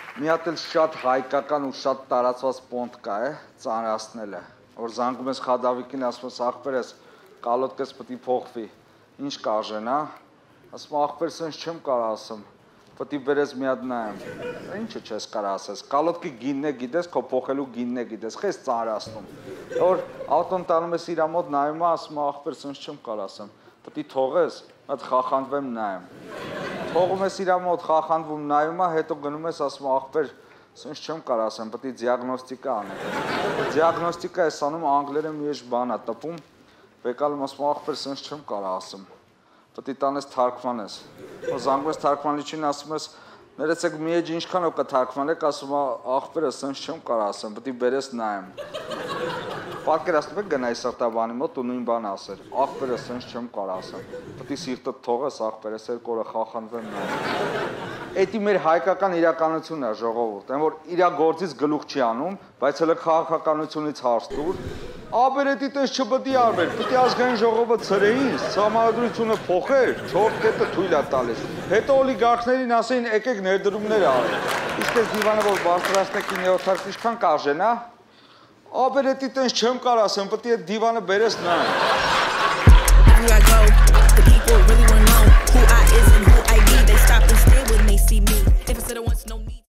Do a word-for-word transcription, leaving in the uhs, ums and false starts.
Մի հատ էլ շատ հայկական ու շատ տարածված պոնտ կա է, ծանրացնելը, որ զանգում ես Խադավիկին, ասում ես ախպեր ես, կալոտքես պետք է փոխվի, ինչ կարժեն, հա, ասում ախպեր սենց չեմ կարող ասում, պետք է բերես մի հատ նայեմ, ինչը չես կարող ասես, կալոտքի գինն է գիտես, քո փոխելու գինն է գիտես, խես ծանրացնում, որ ավտոն տանում ես իր մոտ նայում, ասում ախպեր սենց չեմ կարող ասեմ, պետք է թողես, հատ խախանդվեմ նայեմ, թողում ես իր մոտ խախանդվում նայում, հետո գնում ես ասում ախպեր սենց չեմ կարող ասեմ, պետք է դիագնոստիկա անեմ, դիագնոստիկա ես անում անգլերեն մի էջ բան է տպում, վեկալում ասում ախպեր սենց չեմ կարող ասեմ, պետք է տանես թարգմանես, որ զանգում ես թարգմանիչին ասում ես ներեցեք մի էջ ինչքանով կթարգմանեք, ասում ախպերը սենց չեմ կարող ասեմ, պետք է բերես նայեմ, պատկերացնում եք գնայի սրտաբանի մոտ ու նույն բան ասեր, ախպերը սենց չեմ կարող ասեմ, պետք է սիրտը թողես ախպերս երկու օրը խախանդվեմ նայեմ, էդի մեր հայկական իրականությունն է ժողովուրդ, այն որ իր գործից գլուխ չի անում, բայց հələ քաղաքականությունից հարց տուր, աբերետի տես չպետք է արվեր, պետք է ազգային ժողովը ցրեին, համանդրությունը փոխեր, չորրորդ կետը թույլ է տալիս, հետո օլիգարխներին ասեին եկեք ներդրումներ արեք, իսկ այս դիվանը որ բարձրացնեք իններորդ հարկը ինչքան կարժեն, հա, աբերետի տես չեմ կարող ասեմ, պետք է այդ դիվանը բերես նայեմ։